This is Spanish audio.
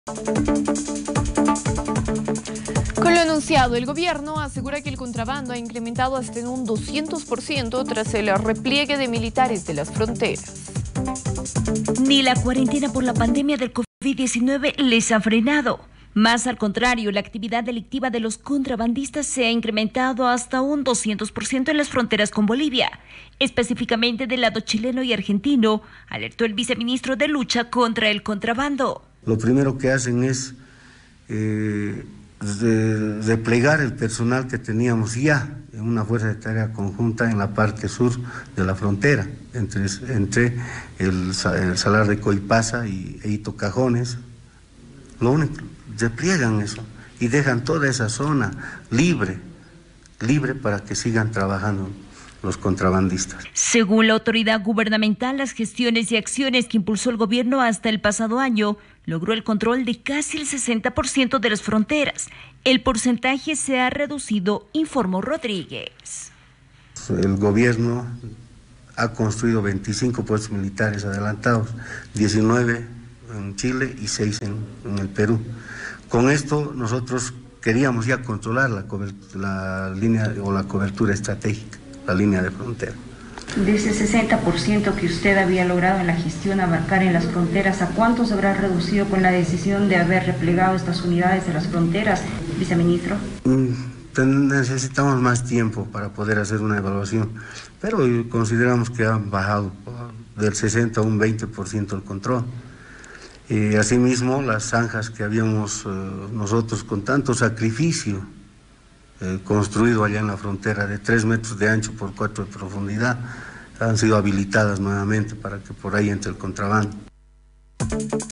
Con lo anunciado, el gobierno asegura que el contrabando ha incrementado hasta en un 200% tras el repliegue de militares de las fronteras. Ni la cuarentena por la pandemia del COVID-19 les ha frenado. Más al contrario, la actividad delictiva de los contrabandistas se ha incrementado hasta un 200% en las fronteras con Bolivia. Específicamente del lado chileno y argentino, alertó el viceministro de Lucha contra el Contrabando. Lo primero que hacen es replegar el personal que teníamos ya en una fuerza de tarea conjunta en la parte sur de la frontera, entre el Salar de Coipasa e Hito Cajones. Lo único, repliegan eso y dejan toda esa zona libre para que sigan trabajando los contrabandistas. Según la autoridad gubernamental, las gestiones y acciones que impulsó el gobierno hasta el pasado año logró el control de casi el 60% de las fronteras. El porcentaje se ha reducido, informó Rodríguez. El gobierno ha construido 25 puestos militares adelantados, 19 en Chile y 6 en el Perú. Con esto nosotros queríamos ya controlar la línea o la cobertura estratégica, la línea de frontera. De ese 60% que usted había logrado en la gestión abarcar en las fronteras, ¿a cuánto se habrá reducido con la decisión de haber replegado estas unidades de las fronteras, viceministro? Necesitamos más tiempo para poder hacer una evaluación, pero consideramos que han bajado del 60 a un 20% el control. Asimismo, las zanjas que habíamos nosotros con tanto sacrificio construido allá en la frontera de 3 metros de ancho por 4 de profundidad, han sido habilitadas nuevamente para que por ahí entre el contrabando.